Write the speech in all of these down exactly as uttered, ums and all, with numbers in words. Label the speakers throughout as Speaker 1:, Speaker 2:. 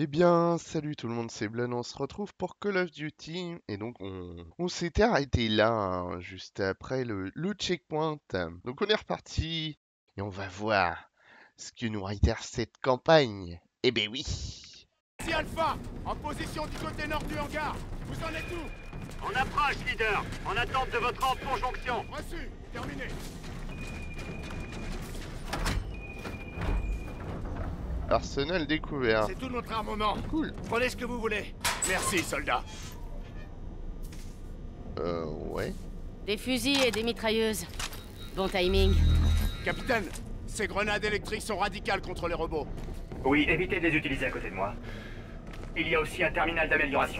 Speaker 1: Eh bien, salut tout le monde, c'est Blan, on se retrouve pour Call of Duty, et donc on, on s'était arrêté là, hein, juste après le, le checkpoint. Donc on est reparti, et on va voir ce que nous réitère cette campagne. Eh ben oui.
Speaker 2: Ici Alpha, en position du côté nord du hangar. Vous en êtes où?
Speaker 3: En approche, leader. En attente de votre ordre pour jonction.
Speaker 2: Reçu, terminé.
Speaker 1: Arsenal découvert.
Speaker 2: C'est tout notre armement.
Speaker 1: Cool.
Speaker 2: Prenez ce que vous voulez. Merci, soldat.
Speaker 1: Euh, ouais.
Speaker 4: Des fusils et des mitrailleuses. Bon timing.
Speaker 2: Capitaine, ces grenades électriques sont radicales contre les robots.
Speaker 3: Oui, évitez de les utiliser à côté de moi. Il y a aussi un terminal d'amélioration.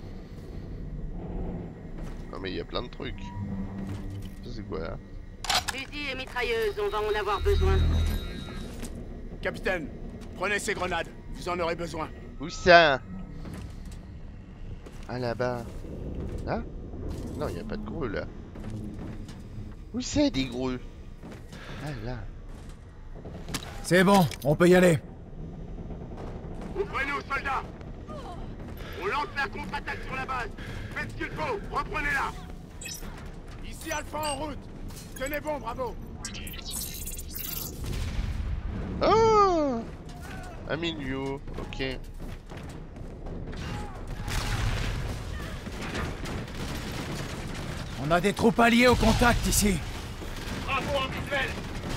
Speaker 1: Non mais il y a plein de trucs. Ça c'est quoi là?
Speaker 4: Fusils et mitrailleuses, on va en avoir besoin.
Speaker 2: Capitaine, prenez ces grenades. Vous en aurez besoin.
Speaker 1: Où ça? Ah là-bas. Là? Non, il n'y a pas de grue là. Où c'est des grues? Ah là.
Speaker 5: C'est bon, on peut y aller.
Speaker 2: Ouvrez-nous, soldats. On lance la contre-attaque sur la base. Faites ce qu'il faut. Reprenez-la. Ici Alpha en route. Tenez bon, bravo.
Speaker 1: Oh! Amilio, ok.
Speaker 5: On a des troupes alliées au contact ici.
Speaker 3: Bravo en visuel.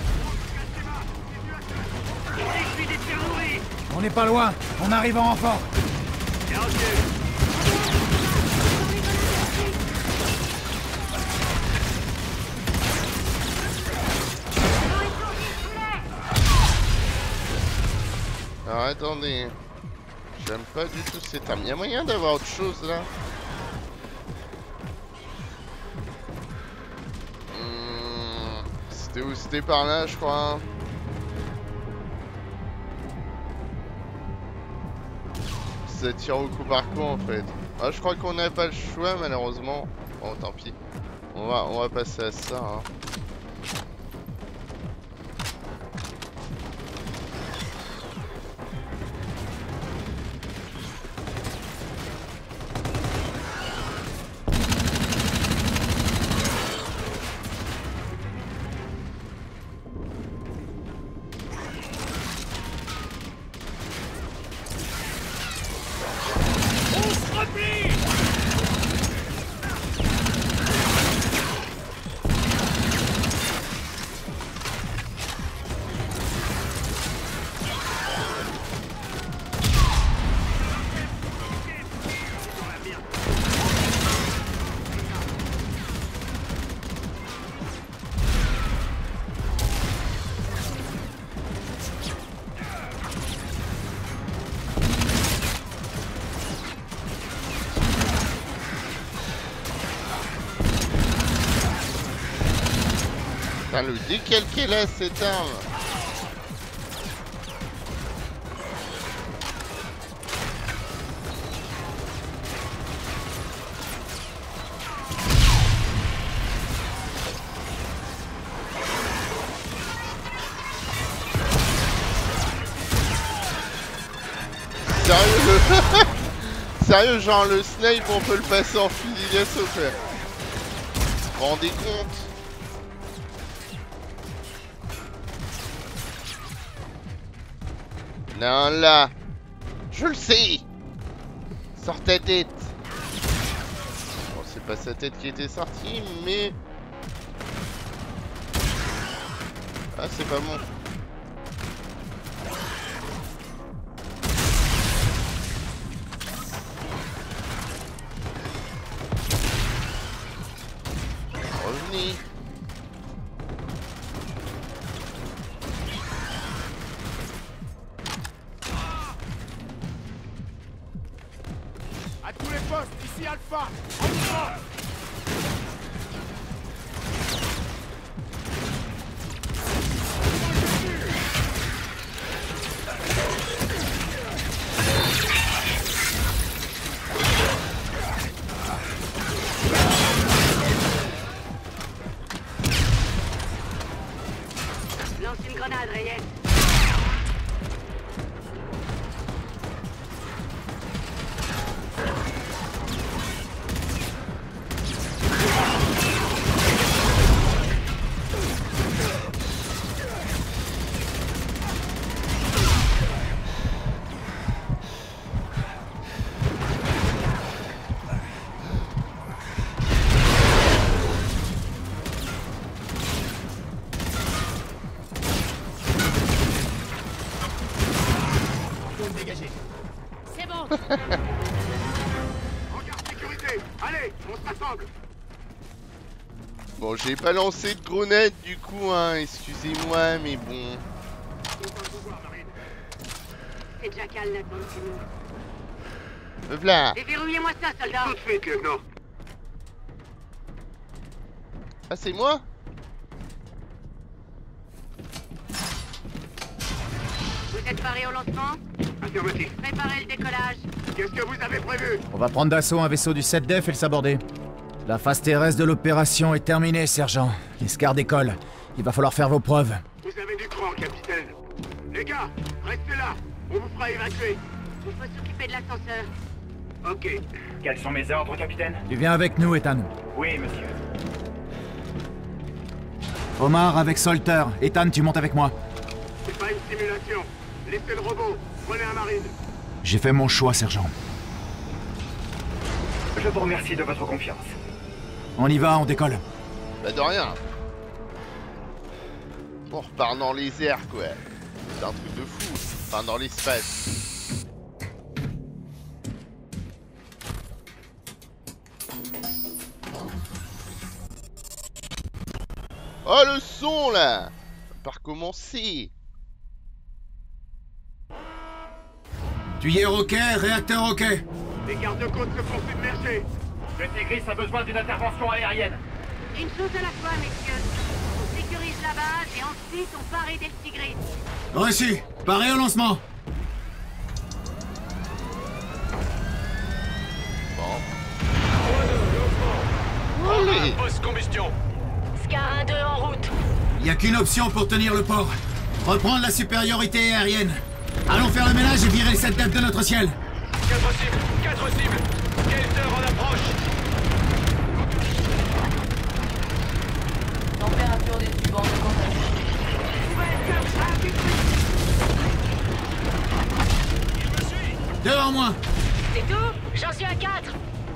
Speaker 3: Je suis des tirs nourris.
Speaker 5: On n'est pas loin, on arrive en renfort.
Speaker 3: Bien reçu.
Speaker 1: Alors attendez. J'aime pas du tout cette arme. Y'a moyen d'avoir autre chose là? Hmm, C'était où? C'était par là, je crois. Ça tire au coup par coup en fait. Ah, je crois qu'on n'a pas le choix malheureusement. Bon, tant pis. On va, on va passer à ça. Hein. Putain, le décal qu'elle a cette arme. Sérieux le... Sérieux, genre le snipe on peut le passer en fusil d'assaut frère. Vous vous rendez compte? Non là, je le sais. Sors ta tête. Bon, c'est pas sa tête qui était sortie, mais ah, c'est pas bon. Revenez.
Speaker 2: À tous les postes, ici Alpha. En front.
Speaker 4: Lance une grenade, Reyes.
Speaker 2: Regarde sécurité. Allez, on se rassemble.
Speaker 1: Bon, j'ai pas lancé de grenade du coup, hein, excusez-moi, mais bon.
Speaker 4: C'est Jackal, Nathan, c'est nous.
Speaker 1: Me v'là.
Speaker 4: Déverrouillez-moi ça, soldat.
Speaker 2: Tout de suite, lieutenant.
Speaker 1: Ah, c'est moi?
Speaker 4: Vous êtes parés au lancement?
Speaker 2: Affirmatif.
Speaker 4: Préparez le décollage.
Speaker 2: Qu'est-ce que vous avez prévu?
Speaker 5: On va prendre d'assaut un vaisseau du sept Def et le saborder. La phase terrestre de l'opération est terminée, sergent. Les Scars décollent. Il va falloir faire vos preuves.
Speaker 2: Vous avez du cran, capitaine. Les gars, restez là. On vous fera évacuer.
Speaker 4: Il faut s'occuper de l'ascenseur.
Speaker 2: Ok.
Speaker 3: Quels sont mes ordres, capitaine?
Speaker 5: Tu viens avec nous, Ethan.
Speaker 3: Oui, monsieur.
Speaker 5: Omar avec Solter. Ethan, tu montes avec moi.
Speaker 2: C'est pas une simulation. Laissez le robot. Prenez un marine.
Speaker 5: J'ai fait mon choix, sergent.
Speaker 3: Je vous remercie de votre confiance.
Speaker 5: On y va, on décolle.
Speaker 1: Bah de rien. On repart dans les airs quoi. C'est un truc de fou. Enfin dans l'espace. Oh le son là. On va recommencer.
Speaker 5: Tuyère ok, réacteur ok.
Speaker 2: Les gardes-côtes se font submerger.
Speaker 3: Le Tigris a besoin d'une intervention aérienne.
Speaker 4: Une chose à la fois, messieurs. On sécurise la base et ensuite on part aider le Tigris.
Speaker 5: Reçu. Paré au lancement.
Speaker 1: Bon. Allez.
Speaker 2: Post-combustion.
Speaker 4: Scar un deux en route.
Speaker 5: Y a qu'une option pour tenir le port. Reprendre la supériorité aérienne. Allons faire le ménage et virer les sept Def de notre ciel.
Speaker 2: Quatre cibles. Quatre cibles. Kelter en approche.
Speaker 4: Température des tubes en augmentation.
Speaker 5: Deux en moins.
Speaker 4: C'est tout? J'en suis à quatre.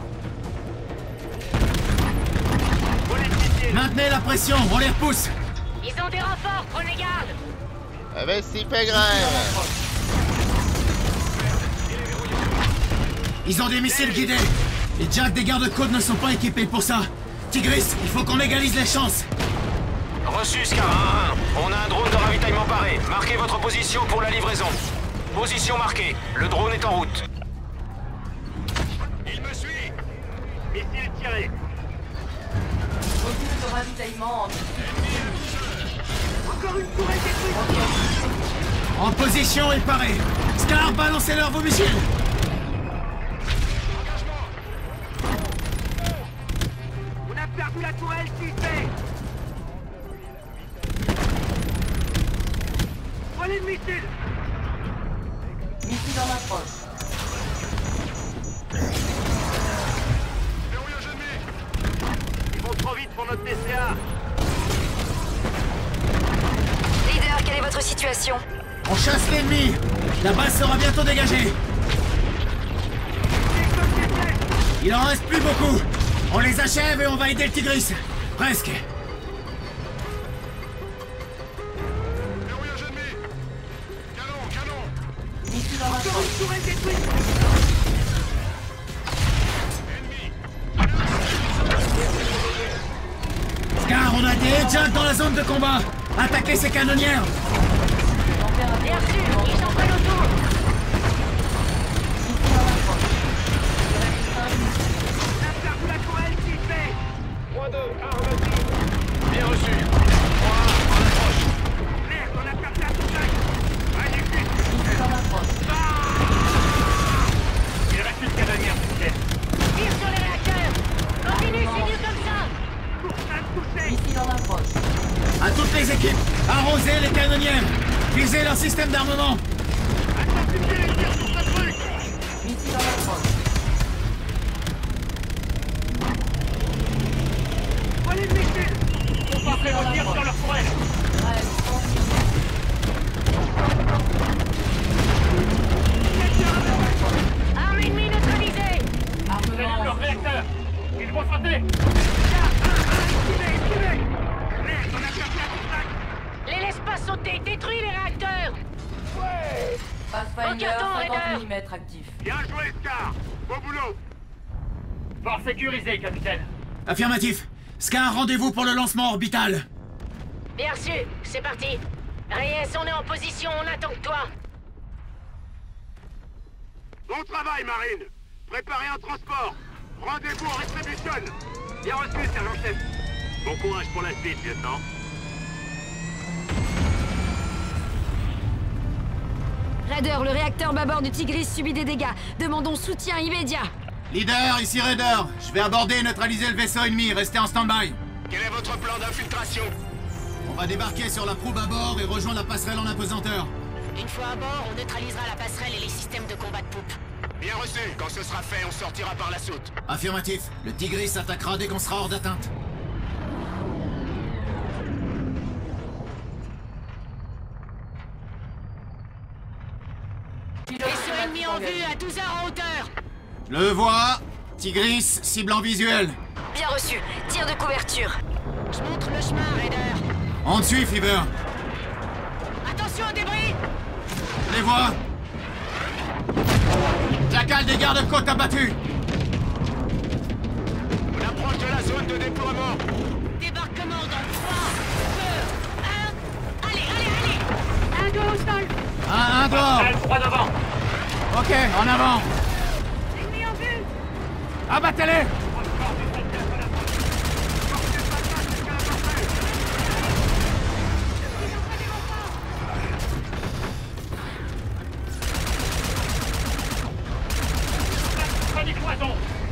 Speaker 5: Maintenez la pression, on les repousse.
Speaker 4: Ils ont des renforts, prenez garde.
Speaker 1: Ah bah c'est pas grave.
Speaker 5: Ils ont des missiles guidés. Les jacks des gardes-côtes ne sont pas équipés pour ça. Tigris, il faut qu'on égalise les chances.
Speaker 6: Reçu, Scar un un. On a un drone de ravitaillement paré. Marquez votre position pour la livraison. Position marquée. Le drone est en route.
Speaker 2: Il me suit. Missile tiré.
Speaker 4: Module de ravitaillement en
Speaker 2: Encore une tourelle détruite.
Speaker 5: En position et paré. Scar, balancez-leur vos missiles.
Speaker 2: On a perdu la tourelle six B. Prenez le missile.
Speaker 4: missile en approche.
Speaker 2: Verrouillage ennemi. Ils vont trop vite pour notre T C A.
Speaker 4: Leader, quelle est votre situation?
Speaker 5: On chasse l'ennemi. La base sera bientôt dégagée. Il en reste plus beaucoup. On les achève et on va aider le Tigris. Presque.
Speaker 2: Verrouillage ennemi. Canon, canon.
Speaker 4: Missile en approche.
Speaker 2: Encore une tourelle détruite.
Speaker 5: Scar, on a des jacks dans la zone de combat. Attaquez ces canonnières.
Speaker 4: Bien sûr, ils en prennent autour. Missile en approche. Il reste cinq minutes.
Speaker 2: On a perdu la tourelle six B. trois deux, affirmatif. Bien reçu. trois en approche. Merde, on a perdu la tourelle. Allez, vite.
Speaker 4: Missile en approche.
Speaker 3: Il reste une canonnière, capitaine.
Speaker 4: Tire sur les réacteurs. Continue, c'est mieux comme ça. Missile en approche.
Speaker 5: À toutes les équipes, arrosez les canonnières. Visez leur système d'armement.
Speaker 4: Missile en approche.
Speaker 2: Prenez le missile.
Speaker 3: Concentrez vos tirs sur leur tourelle.
Speaker 4: Reste cent minutes. Arme ennemie neutralisée.
Speaker 3: Salut
Speaker 4: Armement.
Speaker 3: leur réacteur. Ils vont sauter.
Speaker 4: Les laisse pas sauter. Détruis les réacteurs.
Speaker 2: Ouais.
Speaker 4: Phase Pathfinder
Speaker 7: Aucun temps,
Speaker 4: cinquante
Speaker 7: Raider.
Speaker 4: millimètres actif.
Speaker 2: Bien joué, Scar. Bon boulot.
Speaker 3: Port sécurisé, capitaine.
Speaker 5: Affirmatif. Scar, rendez-vous pour le lancement orbital.
Speaker 7: Bien reçu, c'est parti. Reyes, on est en position, on attend que toi.
Speaker 2: Bon travail, Marine. Préparez un transport. Rendez-vous en rétribution.
Speaker 3: Bien reçu, sergent-chef.
Speaker 2: Bon courage pour la suite, lieutenant.
Speaker 7: Raider, le réacteur bâbord du Tigris subit des dégâts. Demandons soutien immédiat.
Speaker 5: Leader, ici Raider. Je vais aborder et neutraliser le vaisseau ennemi. Restez en stand-by.
Speaker 6: Quel est votre plan d'infiltration?
Speaker 5: On va débarquer sur la proue à bord et rejoindre la passerelle en apesanteur.
Speaker 7: Une fois à bord, on neutralisera la passerelle et les systèmes de combat de poupe.
Speaker 6: Bien reçu. Quand ce sera fait, on sortira par la soute.
Speaker 5: Affirmatif. Le Tigris attaquera dès qu'on sera hors d'atteinte.
Speaker 7: Vaisseau ennemi en vue à douze heures en hauteur.
Speaker 5: Le vois. Tigris, cible en visuel.
Speaker 7: Bien reçu, tir de couverture. Je montre le chemin, Raider.
Speaker 5: On te suit, Fever.
Speaker 7: Attention aux débris.
Speaker 5: Les vois. Jackal des gardes-côtes abattus.
Speaker 6: On approche de la zone de déploiement.
Speaker 7: Débarquement dans trois, deux, un. Allez, allez, allez. Un dos au sol.
Speaker 5: Un, un dehors.
Speaker 3: Passerelle droit devant.
Speaker 5: Ok, en avant.
Speaker 7: Ennemi en vue.
Speaker 5: Abattez-les.
Speaker 3: Pas des cloisons.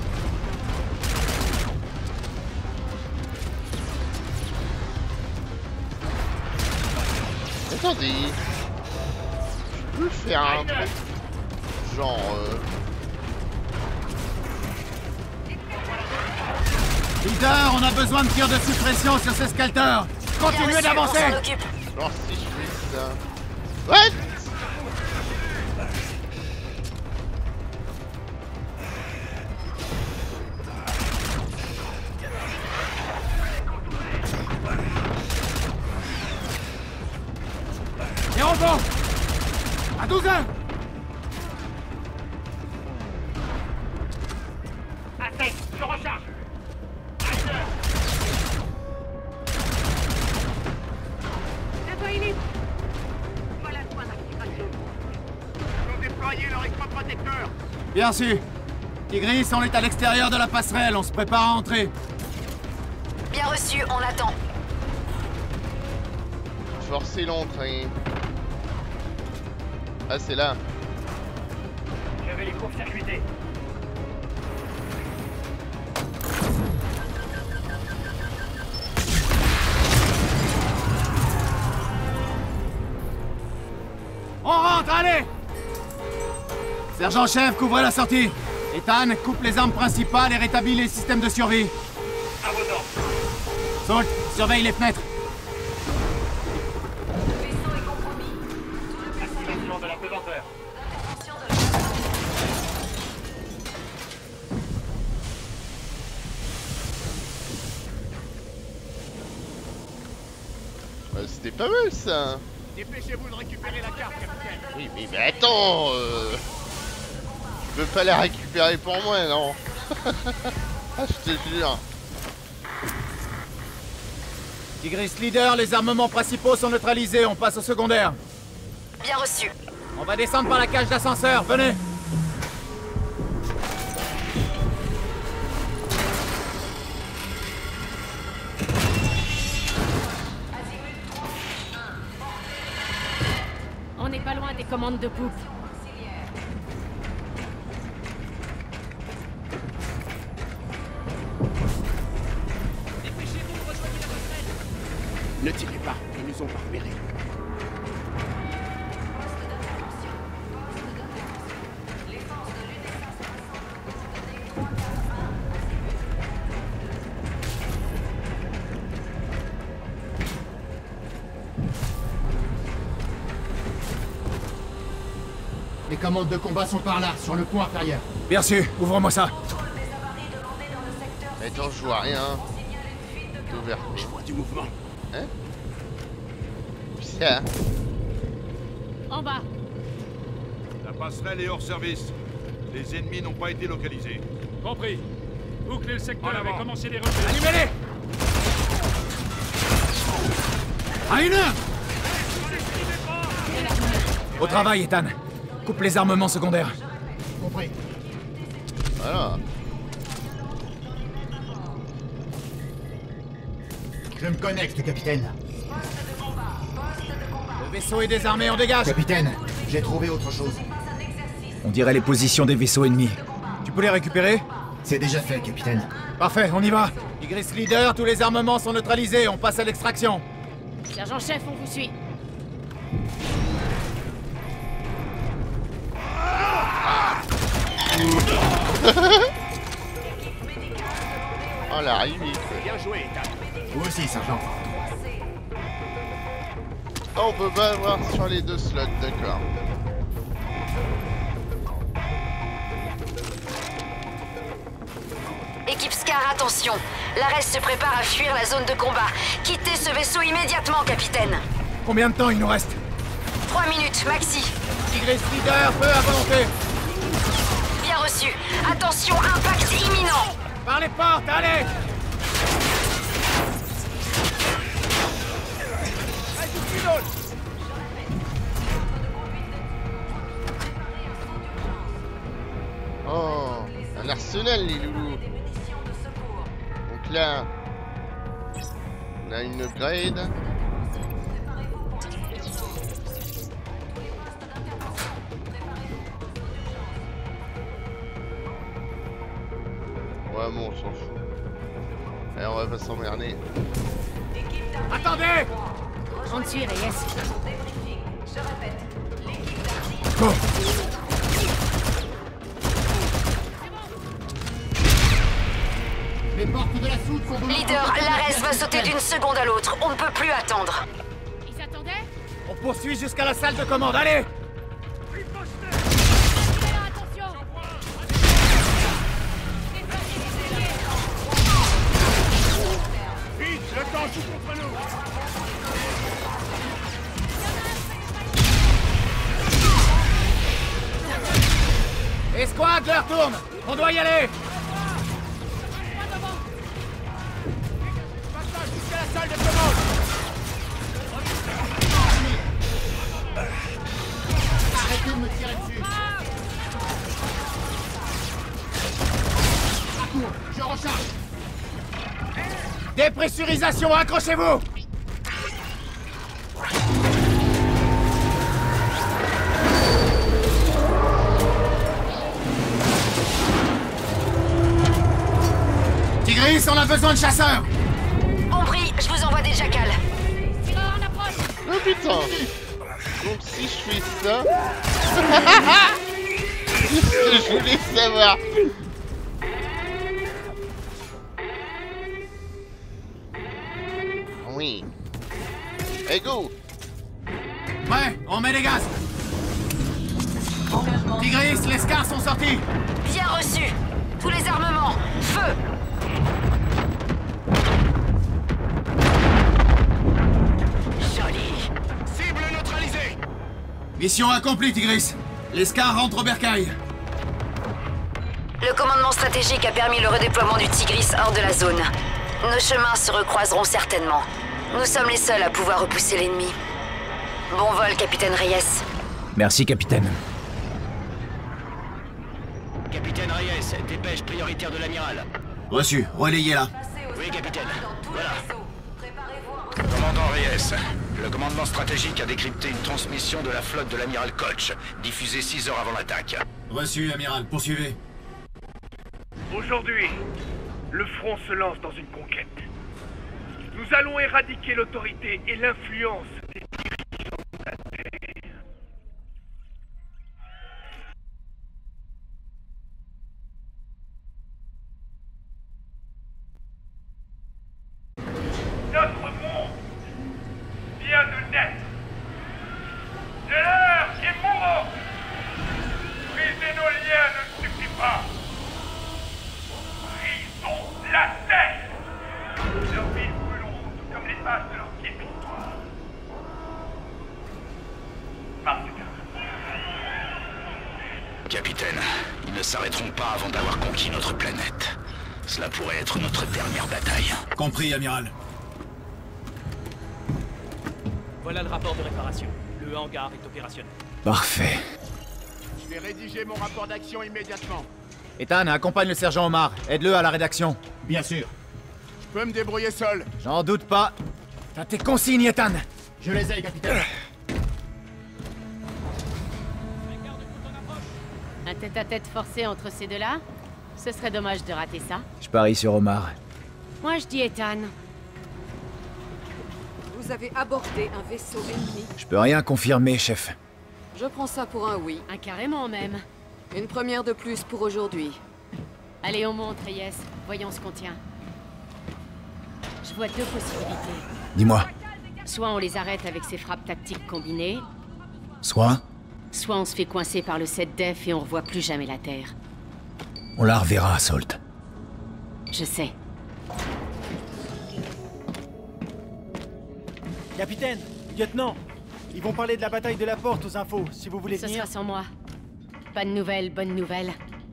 Speaker 1: Attendez. Je peux faire un truc. Genre. Euh...
Speaker 5: Leader, on a besoin de tirs de suppression sur ces scalters. Continuez d'avancer.
Speaker 1: Genre si je fais ça. What?
Speaker 5: Et on va. À douze heures.
Speaker 3: À sec, je recharge.
Speaker 7: Voilà le point d'activation.
Speaker 2: Ils ont déployé leur extra-protecteur.
Speaker 5: Bien sûr. Tigris, on est à l'extérieur de la passerelle. On se prépare à entrer.
Speaker 7: Bien reçu, on attend.
Speaker 1: Forcer l'entrée. Ah, c'est là.
Speaker 3: Je vais les court-circuiter.
Speaker 5: On rentre, allez. Sergent-chef, couvrez la sortie. Ethan, coupe les armes principales et rétablit les systèmes de survie.
Speaker 3: À vos ordres.
Speaker 5: Salt, surveille les fenêtres.
Speaker 3: Activation de la pesanteur.
Speaker 1: Bah, c'était pas mal ça.
Speaker 2: Dépêchez-vous de récupérer la carte, capitaine.
Speaker 1: Oui, mais, mais attends. Euh... Je veux pas la récupérer pour moi, non. Ah, je te jure.
Speaker 5: Tigris leader, les armements principaux sont neutralisés. On passe au secondaire.
Speaker 7: Bien reçu.
Speaker 5: On va descendre par la cage d'ascenseur. Venez.
Speaker 7: On n'est pas loin des commandes de poupe.
Speaker 2: Ne tirez pas, ils nous ont pas repérés.
Speaker 8: Les commandes de combat sont par là, sur le pont inférieur.
Speaker 5: Bien sûr, ouvre-moi ça.
Speaker 1: Attends, je vois rien. C'est ouvert.
Speaker 2: Je vois du mouvement.
Speaker 1: Hein? Ça.
Speaker 7: En bas.
Speaker 9: passerelle est hors service. Les ennemis n'ont pas été localisés.
Speaker 10: Compris. Bouclez le secteur
Speaker 2: En avant.
Speaker 10: et commencez les recherches.
Speaker 5: Allumez-les! À une heure! Au travail, Ethan. Coupe les armements secondaires.
Speaker 8: Compris.
Speaker 1: Voilà.
Speaker 8: Je me connecte, capitaine.
Speaker 5: Le vaisseau est désarmé, on dégage!
Speaker 8: Capitaine, j'ai trouvé autre chose.
Speaker 5: On dirait les positions des vaisseaux ennemis. Tu peux les récupérer?
Speaker 8: C'est déjà fait, capitaine.
Speaker 5: Parfait, on y va. Tigris Leader, tous les armements sont neutralisés, on passe à l'extraction.
Speaker 7: Sergent-chef, on vous suit.
Speaker 1: Oh la rimite.
Speaker 2: Bien joué, Ethan.
Speaker 8: Vous aussi, sergent.
Speaker 1: Oh, on peut pas avoir sur les deux slots, d'accord.
Speaker 4: Équipe Scar, attention. L'Ares se prépare à fuir la zone de combat. Quittez ce vaisseau immédiatement, capitaine.
Speaker 5: Combien de temps il nous reste?
Speaker 4: Trois minutes, maxi.
Speaker 5: Tigris Leader, feu à volonté.
Speaker 4: Bien reçu. Attention, impact imminent.
Speaker 5: Par les portes, allez!
Speaker 1: Oh, un arsenal, les loulous. Donc là, on a une upgrade. Ouais, bon, on s'en fout. Allez, on va pas s'emmerder.
Speaker 5: Attendez!
Speaker 7: On te suit, Reyes.
Speaker 5: Go!
Speaker 8: Les portes de la soute sont de
Speaker 4: Leader, l'Ares va sauter d'une seconde à l'autre. On ne peut plus attendre.
Speaker 7: Ils attendaient?
Speaker 5: On poursuit jusqu'à la salle de commande, allez!
Speaker 7: Alors, attention!
Speaker 2: Vite, le temps joue contre nous.
Speaker 5: Escouade, l'heure tourne! On doit y aller!
Speaker 2: Passage jusqu'à la salle de commande.
Speaker 8: Arrêtez de me tirer dessus. À court, je recharge.
Speaker 5: Dépressurisation, accrochez-vous! Tigris, on a besoin de chasseurs!
Speaker 4: Compris, je vous envoie des jacals.
Speaker 7: Tireur en approche!
Speaker 1: Oh putain! Donc si je fais ça... C'est ce que je voulais savoir! Oui. Hey go!
Speaker 5: Ouais, on met les gaz! Tigris, les scars sont sortis!
Speaker 4: Bien reçu. Tous les armements. Feu. Joli.
Speaker 2: Cible neutralisée.
Speaker 5: Mission accomplie, Tigris! Les scars rentrent au bercail!
Speaker 4: Le commandement stratégique a permis le redéploiement du Tigris hors de la zone. Nos chemins se recroiseront certainement. Nous sommes les seuls à pouvoir repousser l'ennemi. Bon vol, capitaine Reyes.
Speaker 5: Merci, capitaine.
Speaker 6: Capitaine Reyes, dépêche prioritaire de l'amiral.
Speaker 5: Reçu, relayez-la.
Speaker 6: Oui, capitaine. Voilà.
Speaker 11: Commandant Reyes, le commandement stratégique a décrypté une transmission de la flotte de l'amiral Koch, diffusée six heures avant l'attaque.
Speaker 5: Reçu, amiral, poursuivez.
Speaker 12: Aujourd'hui, le front se lance dans une conquête. Nous allons éradiquer l'autorité et l'influence des dirigeants de la Terre. Notre monde vient de naître. C'est l'heure qui mourra. Briser nos liens ne suffit pas. Brisons la terre. Leurs vies brûleront tout comme les bases de leur territoire.
Speaker 11: s'arrêteront pas avant d'avoir conquis notre planète. Cela pourrait être notre dernière bataille.
Speaker 5: Compris, amiral.
Speaker 10: Voilà le rapport de réparation. Le hangar est opérationnel.
Speaker 5: Parfait.
Speaker 8: Je vais rédiger mon rapport d'action immédiatement.
Speaker 5: Ethan, accompagne le sergent Omar. Aide-le à la rédaction.
Speaker 8: Bien sûr. Je peux me débrouiller seul.
Speaker 5: J'en doute pas. T'as tes consignes, Ethan.
Speaker 8: Je les ai, capitaine.
Speaker 7: Un tête-à-tête forcé entre ces deux-là? Ce serait dommage de rater ça.
Speaker 5: Je parie sur Omar.
Speaker 7: Moi, je dis Ethan.
Speaker 13: Vous avez abordé un vaisseau ennemi.
Speaker 5: Je peux rien confirmer, chef.
Speaker 13: Je prends ça pour un oui.
Speaker 7: Un carrément même.
Speaker 13: Une première de plus pour aujourd'hui.
Speaker 7: Allez, on monte, Reyes. Voyons ce qu'on tient. Je vois deux possibilités.
Speaker 5: Dis-moi.
Speaker 7: Soit on les arrête avec ces frappes tactiques combinées,
Speaker 5: Soit
Speaker 7: soit on se fait coincer par le sept def et on revoit plus jamais la Terre.
Speaker 5: on la reverra, Salt.
Speaker 7: Je sais.
Speaker 14: Capitaine, lieutenant, ils vont parler de la bataille de la porte aux infos, si vous voulez
Speaker 7: Ce
Speaker 14: venir.
Speaker 7: sera sans moi. Pas de nouvelles, bonne nouvelle.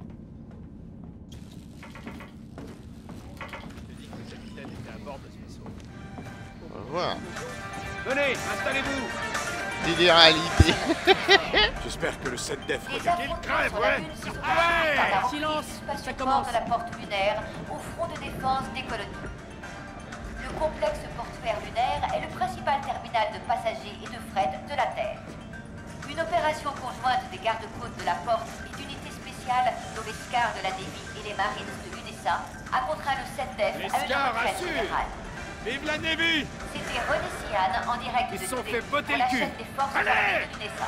Speaker 1: On va voir.
Speaker 10: Venez, installez-vous.
Speaker 1: Télé-réalité.
Speaker 9: J'espère que le sept def
Speaker 15: Les
Speaker 9: revient.
Speaker 15: affrontements sur la Lune se poursuivent
Speaker 10: Ouais.
Speaker 15: par la
Speaker 10: Silence,
Speaker 15: reprise du
Speaker 10: ça
Speaker 15: spatioport
Speaker 10: commence.
Speaker 15: de la porte lunaire au front de défense des colonies. Le complexe portuaire lunaire est le principal terminal de passagers et de fret de la Terre. Une opération conjointe des gardes-côtes de la porte et d'unités spéciales dont les SCAR de la Navy et les Marines de l'U N E S A a contraint le sept def
Speaker 10: Les
Speaker 15: à une
Speaker 10: SCAR
Speaker 15: retraite
Speaker 10: assurent.
Speaker 15: générale.
Speaker 10: Vive la Navy.
Speaker 15: C'était René Sian en direct
Speaker 10: Ils
Speaker 15: de
Speaker 10: se sont
Speaker 15: Québec
Speaker 10: fait botter
Speaker 15: pour
Speaker 10: le
Speaker 15: la
Speaker 10: cul.
Speaker 15: chaîne des forces
Speaker 10: Allez.
Speaker 15: armées de l'U N E S A.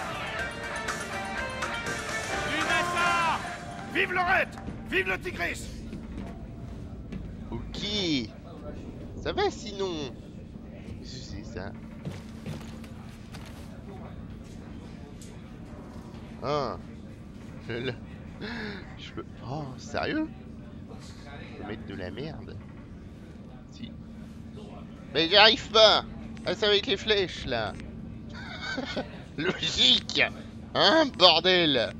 Speaker 10: U N E S A. Vive Lorette. Vive le Tigris.
Speaker 1: Ok. Ça va sinon. Qu'est-ce que c'est ça? Ah. Je le- Je peux... Oh, sérieux? Je peux mettre de la merde. Si. Mais j'y arrive pas. Ah, c'est avec les flèches là. Logique. Hein, bordel.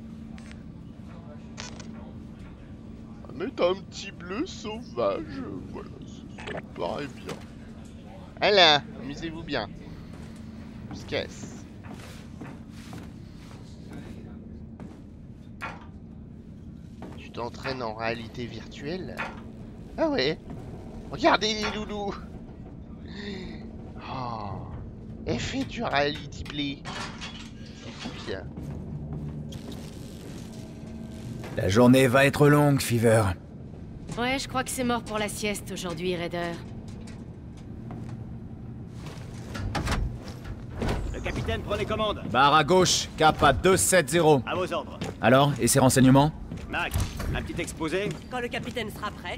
Speaker 1: On va mettre un petit bleu sauvage. Voilà, ça me paraît bien. Voilà, amusez-vous bien. On se casse. Tu t'entraînes en réalité virtuelle? Ah ouais. Regardez les loulous. Oh. Effet du reality play. C'est fou bien.
Speaker 5: La journée va être longue, Fever.
Speaker 7: Ouais, je crois que c'est mort pour la sieste aujourd'hui, Raider.
Speaker 10: Le capitaine prend les commandes.
Speaker 5: Barre à gauche, cap à deux sept zéro.
Speaker 10: À vos ordres.
Speaker 5: Alors, et ces renseignements?
Speaker 10: Mac, un petit exposé.
Speaker 7: Quand le capitaine sera prêt.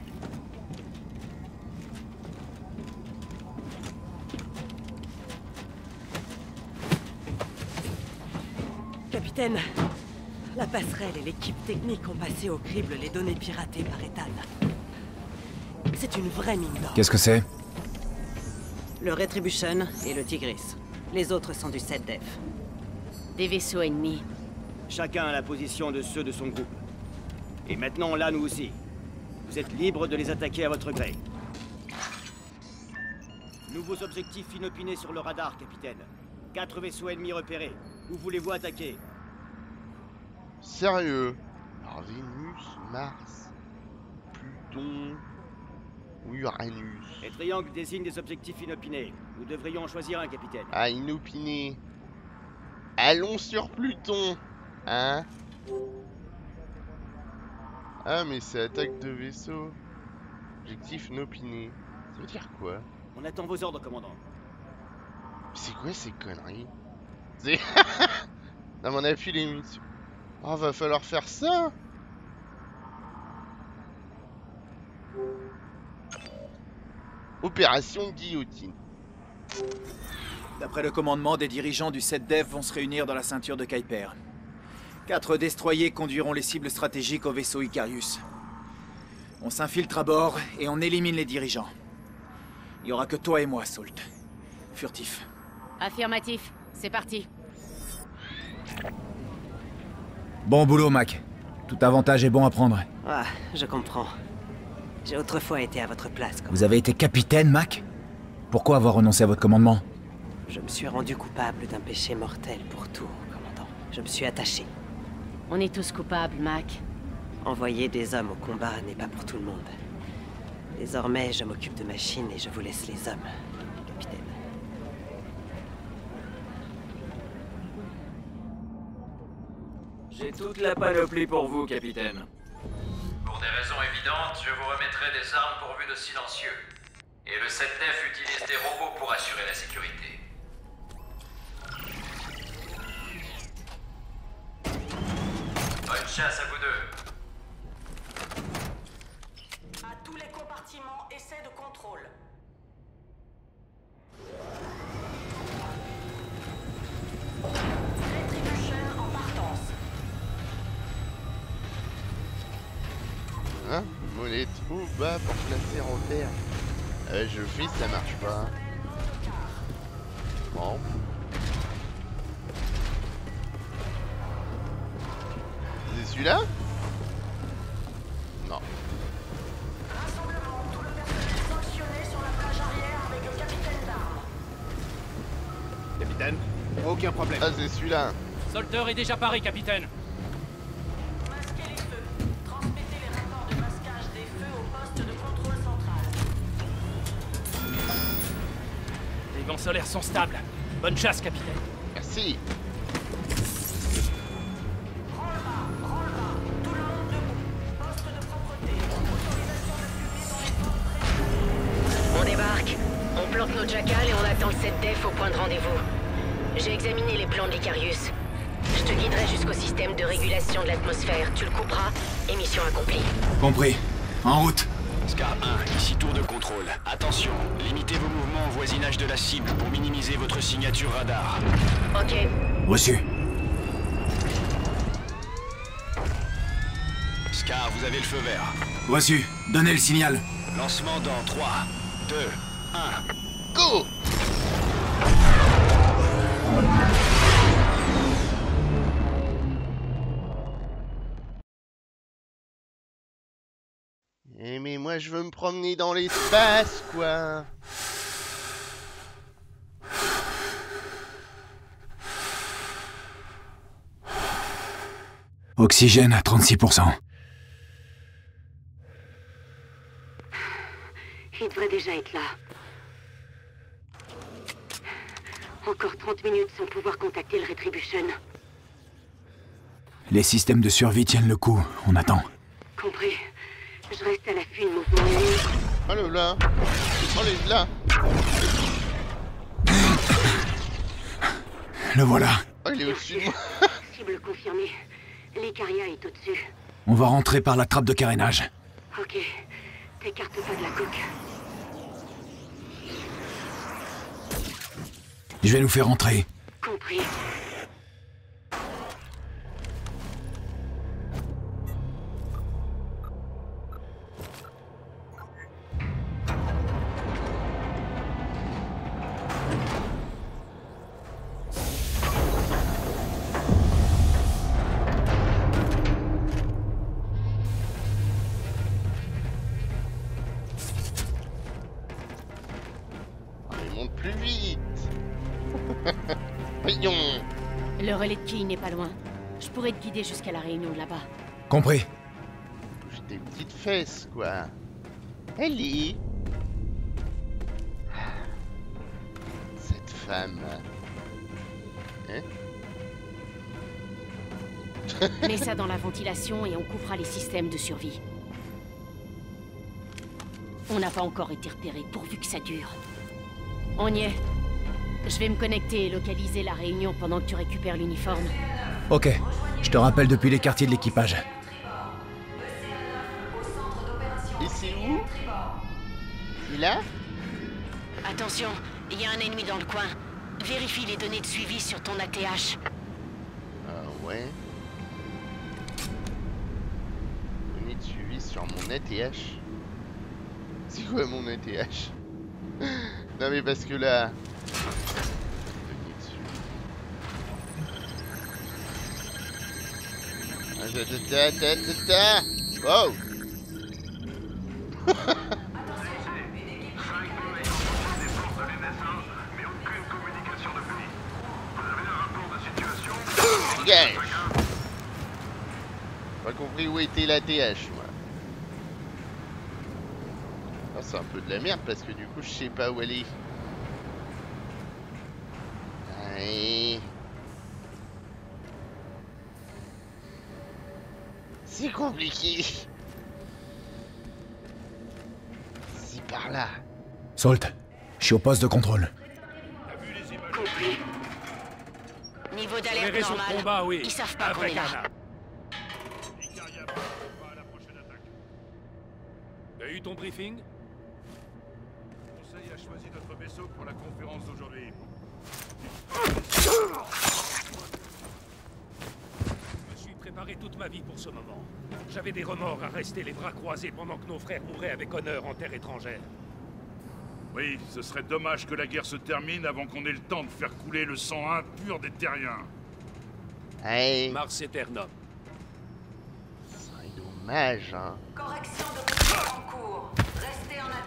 Speaker 16: Capitaine, la passerelle et l'équipe technique ont passé au crible les données piratées par Ethan. C'est une vraie mine d'or.
Speaker 5: Qu'est-ce que c'est?
Speaker 16: Le Retribution et le Tigris. Les autres sont du sept def.
Speaker 7: Des vaisseaux ennemis.
Speaker 10: Chacun a la position de ceux de son groupe. Et maintenant, là, nous aussi. Vous êtes libres de les attaquer à votre gré. Nouveaux objectifs inopinés sur le radar, capitaine. Quatre vaisseaux ennemis repérés. Où voulez-vous attaquer?
Speaker 1: Sérieux? Alors, Vénus, Mars, Pluton, Uranus.
Speaker 10: Les triangles désignent des objectifs inopinés. Nous devrions en choisir un, capitaine.
Speaker 1: Ah, inopiné. Allons sur Pluton. Hein? Ah, mais c'est attaque de vaisseau. Objectif inopiné. Ça veut dire quoi?
Speaker 10: On attend vos ordres, commandant.
Speaker 1: C'est quoi ces conneries? C'est... Non, mais on a plus les missions. Oh, va falloir faire ça. Opération Guillotine.
Speaker 5: D'après le commandement, des dirigeants du sept def vont se réunir dans la ceinture de Kuiper. Quatre destroyers conduiront les cibles stratégiques au vaisseau Icarius. On s'infiltre à bord et on élimine les dirigeants. Il y aura que toi et moi, Salt. Furtif.
Speaker 7: Affirmatif. C'est parti.
Speaker 5: Bon boulot, Mac. Tout avantage est bon à prendre.
Speaker 16: Ah, je comprends. J'ai autrefois été à votre place.
Speaker 5: Vous avez été capitaine, Mac? Pourquoi avoir renoncé à votre commandement?
Speaker 16: Je me suis rendu coupable d'un péché mortel pour tout, commandant. Je me suis attaché. On est tous coupables, Mac. Envoyer des hommes au combat n'est pas pour tout le monde. Désormais, je m'occupe de machines et je vous laisse les hommes, capitaine.
Speaker 17: J'ai toute la panoplie pour vous, capitaine.
Speaker 11: Pour des raisons évidentes, je vous remettrai des armes pourvues de silencieux. Et le sept F utilise des robots pour assurer la sécurité. Bonne chasse à vous deux.
Speaker 7: À tous les compartiments, essai de contrôle. Rétribution en partance.
Speaker 1: Hein? Mollet trop bas pour placer en terre. Euh, je le fais, ça marche pas. Bon. C'est celui-là? Non.
Speaker 7: Rassemblement, tout le personnel sanctionné sur la plage arrière avec le capitaine d'armes.
Speaker 10: Capitaine, aucun problème.
Speaker 1: Ah, c'est celui-là.
Speaker 18: Solter est déjà paré, capitaine.
Speaker 7: Masquez les feux. Transmettez les rapports de masquage des feux au poste de contrôle central.
Speaker 18: Les vents solaires sont stables. Bonne chasse, capitaine.
Speaker 1: Merci.
Speaker 4: On débarque. On plante nos jackals et on attend le sept Def au point de rendez-vous. J'ai examiné les plans de l'Icarius. Je te guiderai jusqu'au système de régulation de l'atmosphère. Tu le couperas et mission accomplie.
Speaker 5: Compris. En route.
Speaker 11: Scar un, ici tour de contrôle. Attention, limitez vos mouvements au voisinage de la cible pour minimiser votre signature radar.
Speaker 4: Ok.
Speaker 5: Reçu.
Speaker 11: Scar, vous avez le feu vert.
Speaker 5: Reçu. Donnez le signal.
Speaker 11: Lancement dans trois, deux, un.
Speaker 1: Go! Eh mais moi je veux me promener dans l'espace quoi.
Speaker 5: Oxygène à trente-six pour cent.
Speaker 4: Il devrait déjà être là. Encore trente minutes sans pouvoir contacter le Retribution.
Speaker 5: Les systèmes de survie tiennent le coup. On attend.
Speaker 4: Compris. Je reste à l'affût de mouvement ennemi.
Speaker 1: Oh là là. Oh les là.
Speaker 5: Le voilà.
Speaker 1: Oh il est au-dessus de moi.
Speaker 4: Cible confirmée. L'Icaria est au-dessus.
Speaker 5: On va rentrer par la trappe de carénage.
Speaker 4: Ok. T'écartes pas de la coque.
Speaker 5: Je vais nous faire rentrer.
Speaker 4: Compris.
Speaker 1: Plus vite. Voyons.
Speaker 19: Le relais de Key n'est pas loin. Je pourrais te guider jusqu'à la réunion de là-bas.
Speaker 5: Compris.
Speaker 1: Touche tes petites fesses, quoi. Ellie. Cette femme. Hein?
Speaker 19: Mets ça dans la ventilation et on coupera les systèmes de survie. On n'a pas encore été repéré, pourvu que ça dure. On y est. Je vais me connecter et localiser la réunion pendant que tu récupères l'uniforme.
Speaker 5: Ok. Je te rappelle depuis les quartiers de l'équipage.
Speaker 1: Et c'est où? C'est là?
Speaker 19: Attention, il y a un ennemi dans le coin. Vérifie les données de suivi sur ton A T H.
Speaker 1: Ah ouais. Données de suivi sur mon A T H. C'est quoi mon A T H? Non mais parce que là... Wow. Dégage. Pas compris où était la T H, moi. Ah, c'est un peu de la merde parce que du coup je sais pas où elle est. Allez. C'est compliqué. C'est par là.
Speaker 11: Salt, je suis au poste de contrôle.
Speaker 19: Compris. Niveau
Speaker 18: Les
Speaker 19: d'alerte
Speaker 18: réseaux de
Speaker 19: normal.
Speaker 18: combat, oui.
Speaker 19: Ils savent pas qu'on est là.
Speaker 18: T'as eu ton briefing?
Speaker 9: Le Conseil a choisi notre vaisseau pour la conférence d'aujourd'hui.
Speaker 18: Je me suis préparé toute ma vie pour ce moment. J'avais des remords à rester les bras croisés pendant que nos frères mouraient avec honneur en terre étrangère.
Speaker 9: Oui, ce serait dommage que la guerre se termine avant qu'on ait le temps de faire couler le sang impur des terriens.
Speaker 1: Hey.
Speaker 18: Mars Eternum.
Speaker 1: C'est dommage, hein.
Speaker 7: Correction de mission en cours. Restez en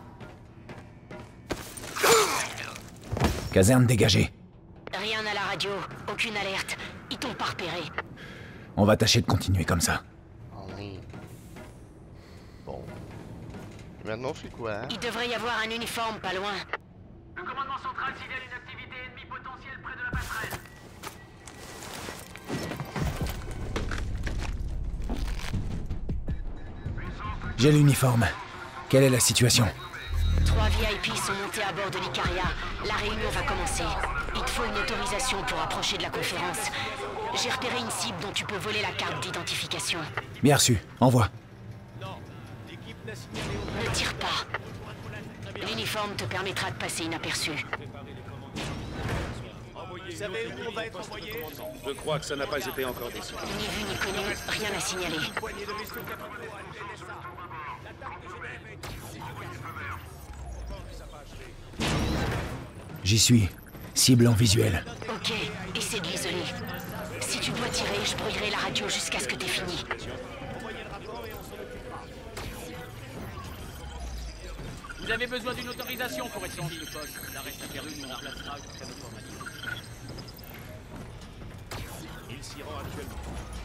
Speaker 7: attente.
Speaker 11: Caserne dégagée.
Speaker 19: Rien à la radio, aucune alerte. Ils t'ont pas repéré.
Speaker 11: On va tâcher de continuer comme ça.
Speaker 1: Oh oui. Bon. Et maintenant on fait quoi, hein?
Speaker 19: Il devrait y avoir un uniforme pas loin.
Speaker 3: Le commandement central signale une activité ennemie potentielle près de la passerelle.
Speaker 11: J'ai l'uniforme. Quelle est la situation?
Speaker 19: Trois V I P sont montés à bord de l'Icaria. La réunion va commencer. Il te faut une autorisation pour approcher de la conférence. J'ai repéré une cible dont tu peux voler la carte d'identification.
Speaker 11: Bien reçu. Envoie.
Speaker 19: Ne tire pas. L'uniforme te permettra de passer inaperçu.
Speaker 14: Vous savez où on va être envoyé?
Speaker 18: Je crois que ça n'a pas été encore décidé.
Speaker 19: Ni vu ni connu, rien à signaler.
Speaker 11: J'y suis. Cible en visuel.
Speaker 19: Ok, essaie de l'isoler. Si tu dois tirer, je brouillerai la radio jusqu'à ce que t'aies fini.
Speaker 17: Vous avez besoin d'une autorisation pour échanger le poste. La reste à faire une, on la placera jusqu'à notre formalité.
Speaker 18: Il s'y rend actuellement.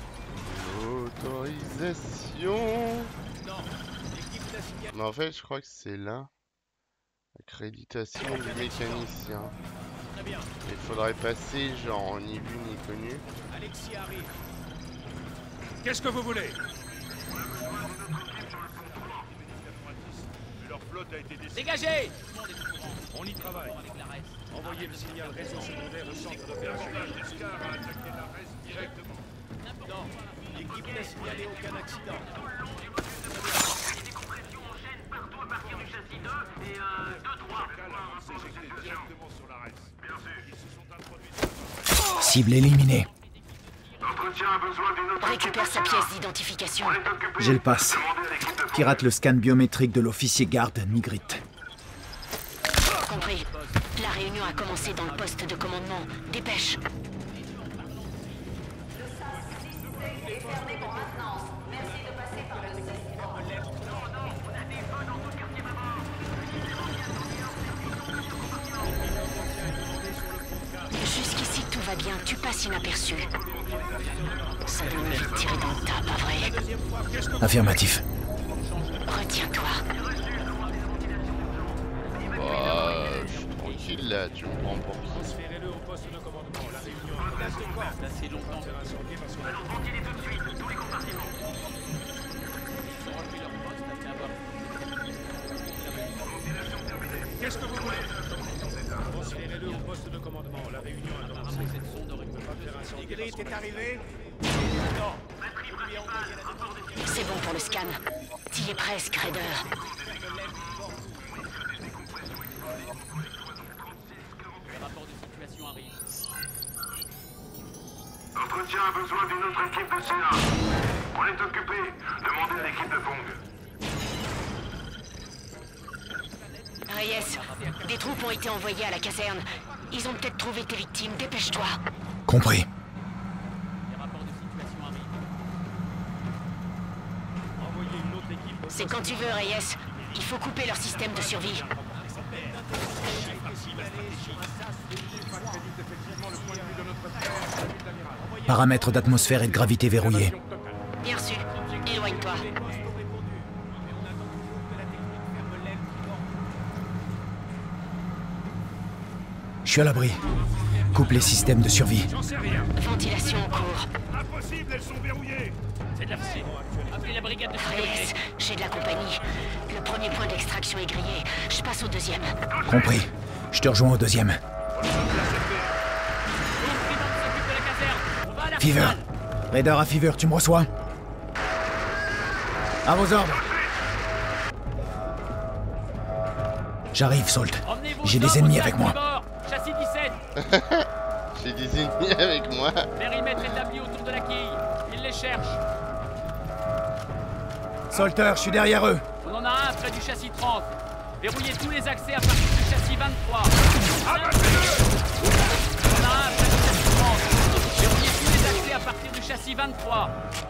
Speaker 1: Autorisation. Mais en fait, je crois que c'est là. Accréditation du mécanicien. Il faudrait passer genre ni vu ni connu.
Speaker 14: Alexis arrive.
Speaker 18: Qu'est-ce que vous voulez?
Speaker 9: Leur flotte a été décimée.
Speaker 17: Dégagez!
Speaker 18: On y travaille. Envoyez le signal réseau secondaire au centre d'opération.
Speaker 9: Giscard a attaqué la reste directement.
Speaker 14: Non, l'équipe n'a signalé aucun accident.
Speaker 3: Des compressions en chaîne partout à partir du châssis deux et euh, deux trois.
Speaker 9: s'est éjecté directement sur la reste. Bien sûr. Ils se sont introduits.
Speaker 11: Cible éliminée.
Speaker 12: L'entretien a besoin d'une autre
Speaker 19: Récupère sa pièce d'identification.
Speaker 11: J'ai le pass. Pirate le scan biométrique de l'officier garde Nigrit.
Speaker 19: Compris. La réunion a commencé dans le poste de commandement. Dépêche. Jusqu'ici tout va bien, tu passes inaperçu. Ça donne envie de tirer dans le tas, pas vrai?
Speaker 11: Affirmatif.
Speaker 19: Retiens-toi.
Speaker 1: Bah, je suis tranquille là, tu me prends pour qui?
Speaker 18: Transférez-le au poste de commandement. La réunion a commencé.
Speaker 17: Assez longtemps.
Speaker 3: Alors ventilez tout de suite tous les compartiments.
Speaker 18: Qu'est-ce que vous voulez? Transférez-le au poste de commandement. La réunion a commencé. Cette sonde aurait pu pas faire un centre.
Speaker 14: Nigrit est arrivé?
Speaker 18: Non.
Speaker 19: C'est bon pour le scan. T'y es presque, Raider.
Speaker 17: Le rapport de situation arrive.
Speaker 12: L'entretien a besoin d'une autre équipe de C A. On est occupé. Demandez à l'équipe de Fong.
Speaker 19: Reyes, des troupes ont été envoyées à la caserne. Ils ont peut-être trouvé tes victimes. Dépêche-toi.
Speaker 11: Compris.
Speaker 17: Les rapports de situation arrivent.
Speaker 19: C'est quand tu veux, Reyes. Il faut couper leur système de survie.
Speaker 5: Paramètres d'atmosphère et de gravité verrouillés.
Speaker 19: Bien reçu. Éloigne-toi.
Speaker 5: Je suis à l'abri. Coupe les systèmes de survie.
Speaker 19: Ventilation en cours.
Speaker 9: Impossible, elles sont verrouillées.
Speaker 17: C'est de la fibre. Appelez la brigade de sécurité.
Speaker 19: Reyes, j'ai de la compagnie. Le premier point d'extraction est grillé. Je passe au deuxième.
Speaker 5: Compris. Je te rejoins au deuxième. Fever. Radar à Fever, tu me reçois? À vos ordres. J'arrive, Salt. J'ai des ennemis avec moi.
Speaker 17: Châssis dix-sept.
Speaker 1: J'ai des ennemis avec moi.
Speaker 17: Périmètre établi autour de la quille. Ils les cherchent.
Speaker 5: Salter, je suis derrière eux.
Speaker 17: On en a un près du châssis trente. Verrouillez tous les accès à partir du châssis vingt-trois. Abattez-le. On en a un près du châssis trente. Verrouillez tous les accès à partir du châssis vingt-trois.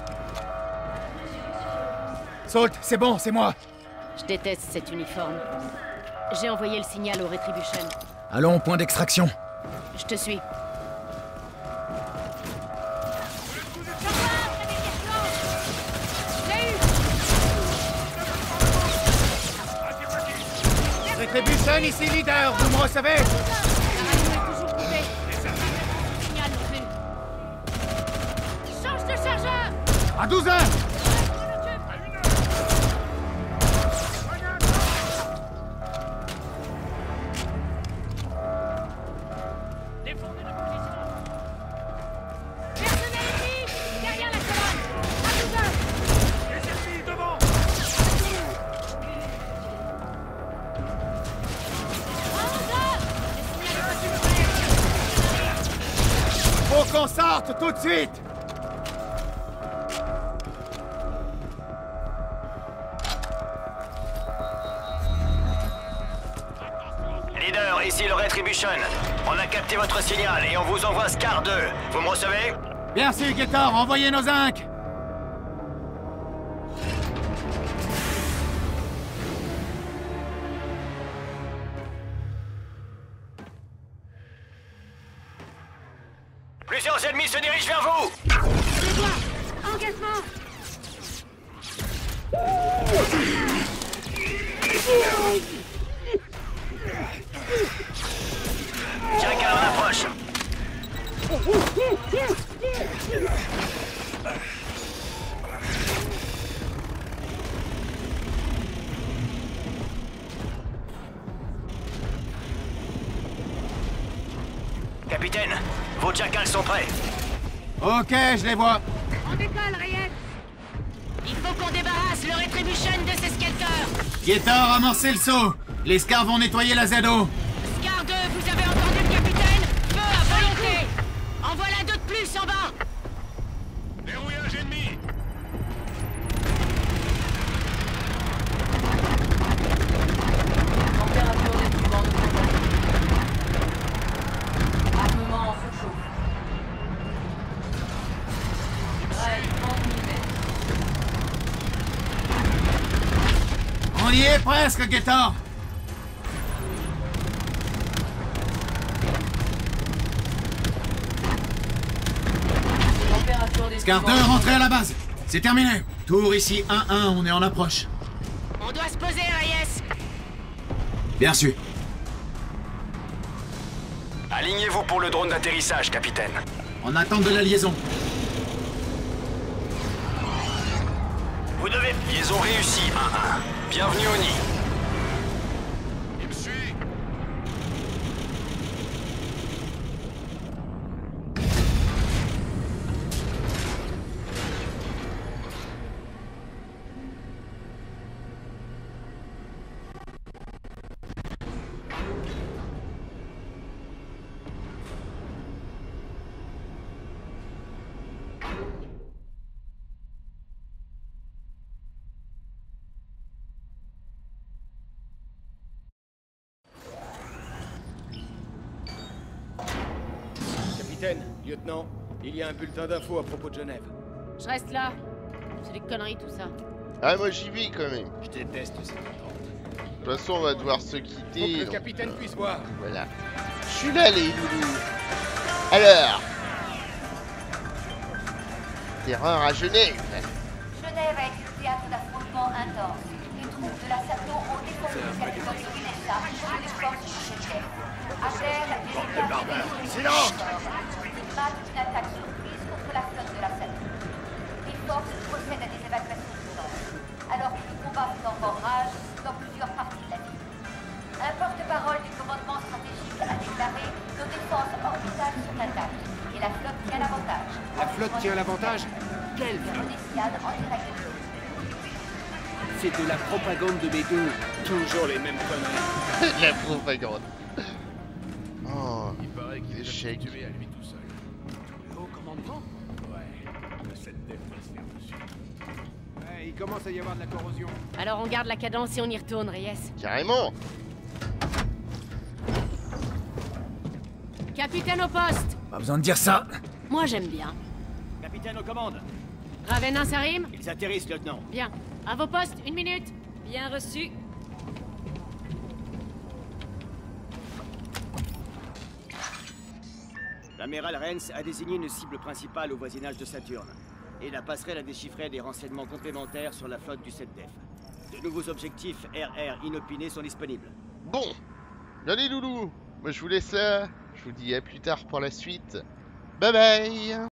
Speaker 5: Salt, c'est bon, c'est moi.
Speaker 19: Je déteste cet uniforme. J'ai envoyé le signal au Retribution.
Speaker 5: Allons au point d'extraction.
Speaker 19: Je te suis.
Speaker 14: Retribution, ici leader, vous me recevez?
Speaker 19: La radio est toujours coupée. Signal non plus. Change de chargeur.
Speaker 14: À douze heures. Faut qu'on sorte tout de suite!
Speaker 6: Leader, ici le Retribution. On a capté votre signal et on vous envoie Scar deux. Vous me recevez?
Speaker 14: Bien sûr, Gator, envoyez nos zincs!
Speaker 6: Plusieurs ennemis se dirigent vers vous!
Speaker 19: Je vois. Engagement.
Speaker 6: Jackal en approche. Capitaine, vos jackals sont prêts.
Speaker 14: Ok, je les vois.
Speaker 19: On décolle, Reyes. Il faut qu'on débarrasse le Retribution de ces skelters.
Speaker 14: Gator, amorcez le saut. Les Scars vont nettoyer la Z O.
Speaker 19: Scar deux, vous avez entendu le capitaine? Feu à volonté. En voilà deux de plus en bas.
Speaker 9: Verrouillage ennemi.
Speaker 7: Température des suivantes de compagnie. Armement en sous-chauffe. Rail trente millimètres.
Speaker 14: On y est presque, Gator. Scar deux, rentrez à la base. C'est terminé. Tour ici un un, on est en approche.
Speaker 19: On doit se poser, Reyes.
Speaker 14: Bien sûr.
Speaker 6: Alignez-vous pour le drone d'atterrissage, capitaine.
Speaker 14: En attente de la liaison.
Speaker 6: Vous devez... Liaison réussie, un un. Bienvenue au nid.
Speaker 9: Il me suit.
Speaker 10: Capitaine, lieutenant, il y a un bulletin d'info à propos de Genève.
Speaker 19: Je reste là. C'est des conneries tout ça.
Speaker 1: Ah, moi j'y vais quand même.
Speaker 5: Je déteste cette entente.
Speaker 1: De toute façon, on va devoir se quitter.
Speaker 18: Faut que le
Speaker 1: donc,
Speaker 18: capitaine
Speaker 1: euh,
Speaker 18: puisse voir.
Speaker 1: Voilà. Je suis là, les loulous. Alors. Terreur à Genève.
Speaker 15: Genève a été le théâtre d'affrontements intenses. Les troupes de la SATO ont défendu le capitaine de l'UNESA contre les forces du C T F. À terre, les États-Unis
Speaker 9: Silence!
Speaker 15: matent une attaque surprise contre la flotte de la SATO. Les forces procèdent à des évacuations d'urgence, alors que le combat fait encore rage dans plusieurs parties de la ville. Un porte-parole du commandement stratégique a déclaré « Nos défenses orbitales sont intactes et la flotte tient l'avantage ».
Speaker 18: La flotte tient l'avantage? Quelle
Speaker 15: Onesiade en direct de l'eau.
Speaker 10: C'est de la propagande de mes deux. Toujours les mêmes conneries.
Speaker 1: La propagande. Oh,
Speaker 9: Il paraît qu'il est
Speaker 1: échec.
Speaker 9: tué à lui tout seul.
Speaker 18: Le haut commandement?
Speaker 9: Ouais, le sept def va se faire dessus.
Speaker 18: Ouais, il commence à y avoir de la corrosion.
Speaker 19: Alors on garde la cadence et on y retourne, Reyes.
Speaker 1: Carrément.
Speaker 19: Capitaine au poste.
Speaker 5: Pas besoin de dire ça.
Speaker 19: Moi j'aime bien.
Speaker 10: Capitaine aux commandes.
Speaker 19: Ravenna Sarim.
Speaker 10: Ils atterrissent, lieutenant.
Speaker 19: Bien. À vos postes, une minute. Bien reçu.
Speaker 10: L'amiral Rennes a désigné une cible principale au voisinage de Saturne. Et la passerelle a déchiffré des renseignements complémentaires sur la flotte du sept def. De nouveaux objectifs R R inopinés sont disponibles.
Speaker 1: Bon. Allez, loulous. Moi, je vous laisse là. Je vous dis à plus tard pour la suite. Bye bye.